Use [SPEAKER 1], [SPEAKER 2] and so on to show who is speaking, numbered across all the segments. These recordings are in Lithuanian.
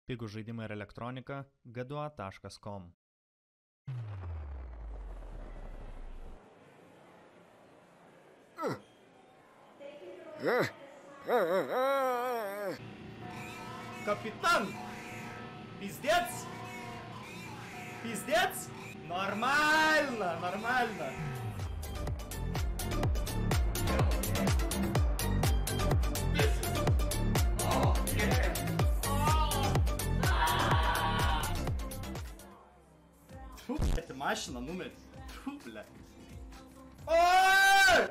[SPEAKER 1] Pigų žaidimai ir elektronika G2A.com.
[SPEAKER 2] Капитан! Пиздец! Пиздец! Нормально, нормально! Фу, это машина номер. Фу, бля. Ой!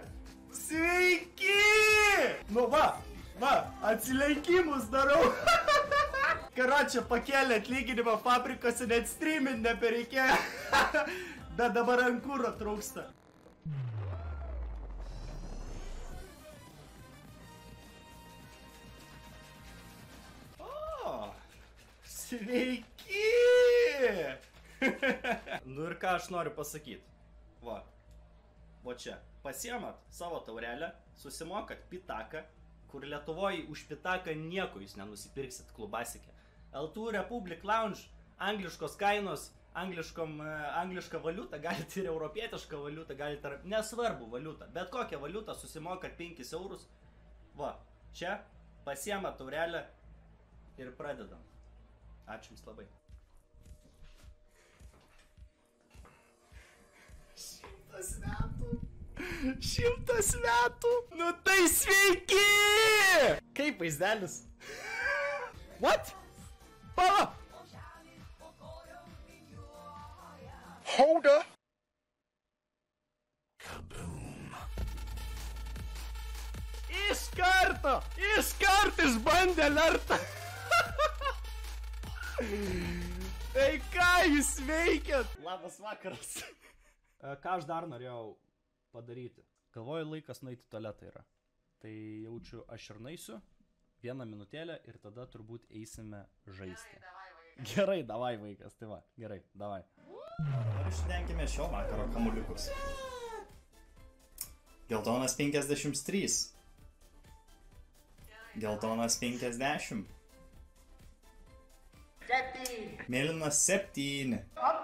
[SPEAKER 2] Sveiki! Nu va, atsilenkimu darau. Karočią pakėlė atlyginimą fabrikose, net streamint nebereikėjo. Bet dabar ant kuro trūksta. O, sveiki! Nu ir ką aš noriu pasakyti. Va čia. Pasiemat savo taurelę, susimokat pitaką, kur Lietuvoje už pitaką nieko jūs nenusipirksit klubasikė. L2 Republic Lounge, angliškos kainos, anglišką valiutą, galite ir europietišką valiutą, galite ir nesvarbu valiutą, bet kokią valiutą susimokat 5 eurus. Va, čia pasiemat taurelę ir pradedam. Ačiū jums labai. 100 metų. 100 metų! Nu tai sveiki! Kaip vaizdelis? What? Pala!
[SPEAKER 3] Hold up!
[SPEAKER 2] Iš karto išbandė alertą! Tai ką jūs veikiat? Labas vakaras. Ką aš dar norėjau padaryti? Galvoju, laikas nueiti tualetą yra. Tai jaučiu, aš ir naisiu 1 minutėlę ir tada turbūt eisime žaisti. Gerai, davai vaikas, tai va, gerai, davai. Dabar išdenkime šio vakaro kamuliukus. Geltonas 53. Geltonas 50. Mėlynas 7.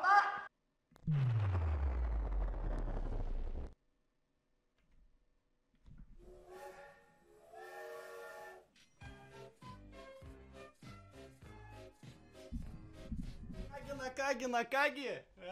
[SPEAKER 2] Kągi.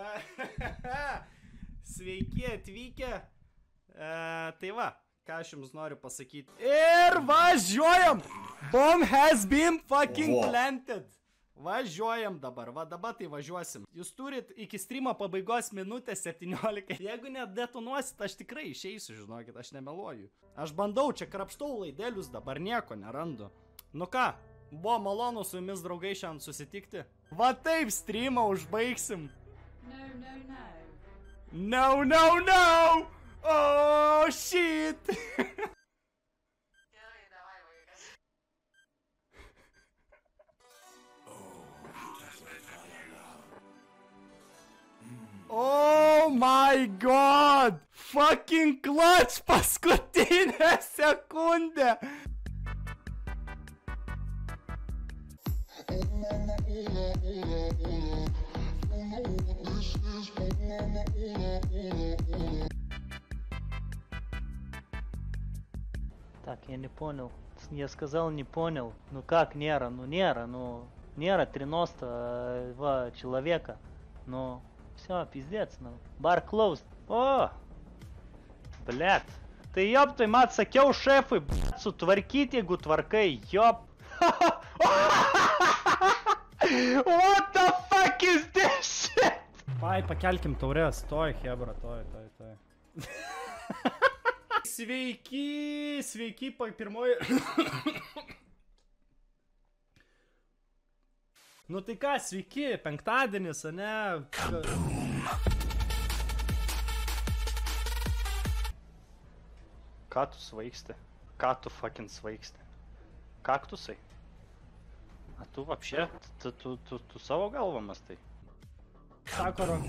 [SPEAKER 2] Sveiki atvykę. Tai va, ką aš jums noriu pasakyti. Ir važiuojam! Bomb has been fucking planted. Važiuojam dabar, va dabar tai važiuosim. Jūs turit iki streamo pabaigos minutės 17. Jeigu nedetonuosit, aš tikrai išeisiu, žinokit, aš nemeluoju. Aš bandau, čia krapštau laidelius, dabar nieko nerandu. Nu ką, buvo malonu su jumis draugai šiandien susitikti. Va taip streamą užbaigsim. No. Oh shit. Oh my god! Fucking clutch paskutinę sekundę!
[SPEAKER 4] Так, я не понял. Я сказал, не понял. Ну как нера? Ну нера 92 человека. Ну, все, пиздец, ну. Бар closed. О! Блядь. Ты ёб твой мать, сакел шефы, блядь, сутваркить егу тваркой, ёб. What the fuck is this shit?
[SPEAKER 2] Vai, pakelkim taurės, toj, hebra, toj. Sveiki, pirmoji. Nu tai ką, sveiki, penktadienis, ane? Ką tu svaigsti? Ką tu fucking svaigsti? Kaktusai? A tu вообще, tu savo galvą mastai? Sakoro.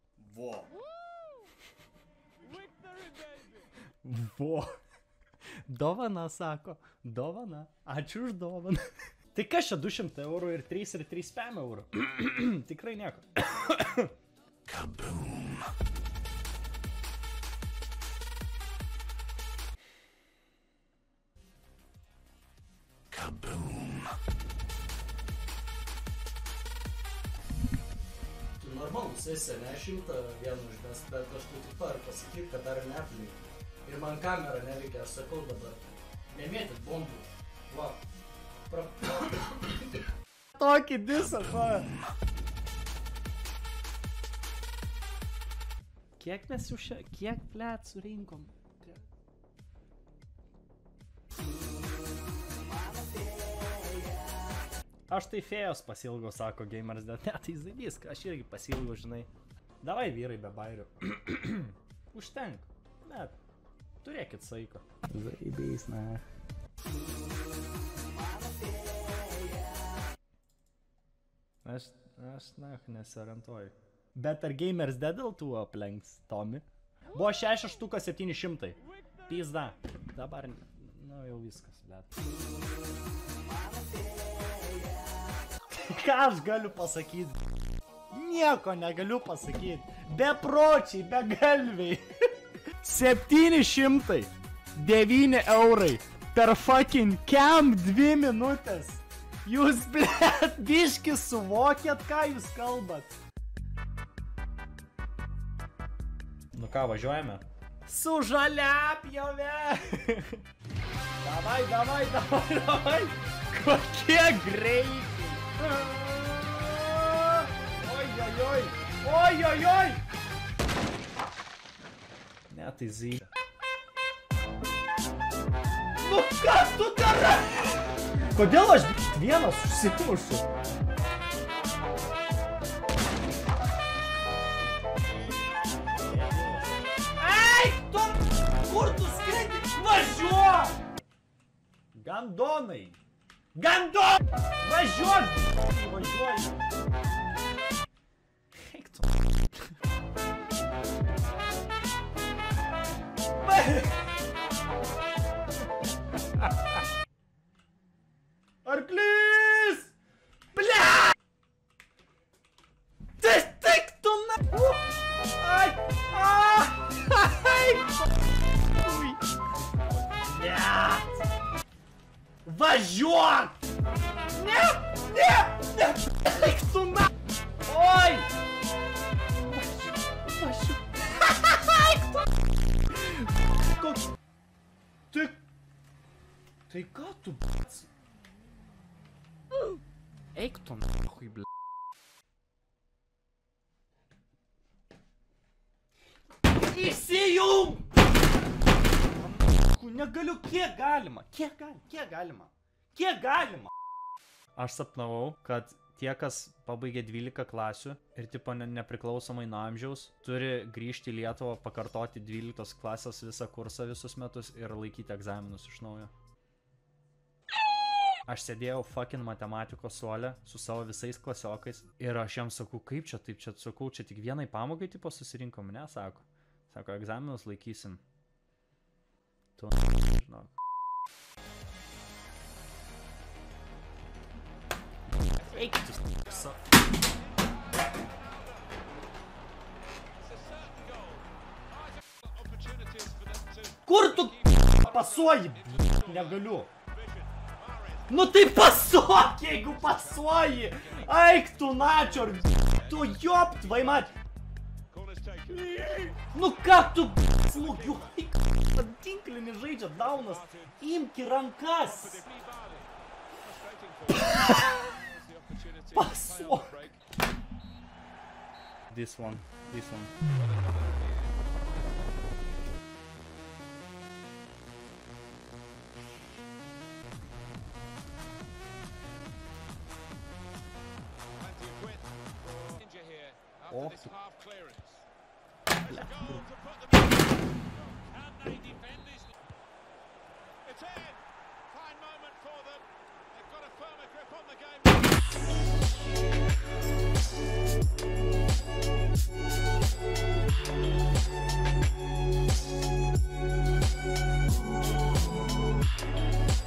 [SPEAKER 2] Vo. Dovana, sako. Dovana. Ačiū už dovaną. Tai kas čia 200 eurų ir 3 ir 3 spam eurų? Tikrai nieko. Kaboom. Kaboom.
[SPEAKER 5] Normalus esi, ne 101 užmest, bet aš tu tik noriu pasakyti, kad dar neaplink. Ir man kamera neveikia, aš sakau dabar. Nemėtit bombų. Va.
[SPEAKER 2] Tokį disą, va. Kiek mes jau kiek, blet, surinkom? Aš tai fėjos pasilgau, sako Gamers, bet ne, tai viską, aš irgi pasilgau, žinai. Davai vyrai be bairių. Užtenk, bet turėkit saiko. Zaibys, na. Aš nesiorientuoju. Bet ar Gamers dėl tų aplenks, Tomi? Buvo 6 štukas 700. Pizda. Dabar, nu jau viskas, bet. Ką aš galiu pasakyti? Nieko negaliu pasakyti. Bepročiai, begalviai. 709 eurai per fucking cam 2 minutės. Jūs, blet, biški suvokėt, ką jūs kalbat? Nu ką, važiuojame? Su žaliapjove! Davai, davai, davai, davai! Kokie greitai! Oi, oi, oi! Oi, oi, oi! Ne, tai zyčia. Nu kas tu darai? Kodėl aš vienas užsikūšiu? Ei, tu! Kur tu skrendi? Važiuok! Gandonai! Gandonai! Važiuok! Važiuok! Eik tu! Arklys! Bля! Tai tik tu na... Ai! Ai! Ui! Blet! Važiuok! Ne! Ne! Ne! Tik tu na... Oi! Važiuok! Koks... Tai ką tu, blet? Eik tu nahui, bl***. Įsijung! Negaliu, kiek galima? Kiek galima? Kiek galima? Aš sapnavau, kad tie, kas pabaigė 12 klasių ir tipo nepriklausomai nuo amžiaus, turi grįžti į Lietuvą, pakartoti 12 klasės visą kursą visus metus ir laikyti egzaminus iš naujo. Aš sėdėjau fucking matematikos suole su savo visais klasiokais ir aš jam sakau, kaip čia, taip čia, sakau, čia tik vienai pamokai tipo susirinkom, ne, sako. Sako, egzaminus laikysim. Tu, žinok. Eik tu, Kur tu pasuoji? Negaliu. Nu tai pasuok, jeigu pasuoji! Eik tu načio, tu jopt, vaimat! Nu ką tu smūgiuoji? Tinklinį žaidžia daunas, imk į rankas! Pasuok! This one. Oh.
[SPEAKER 3] Thank you.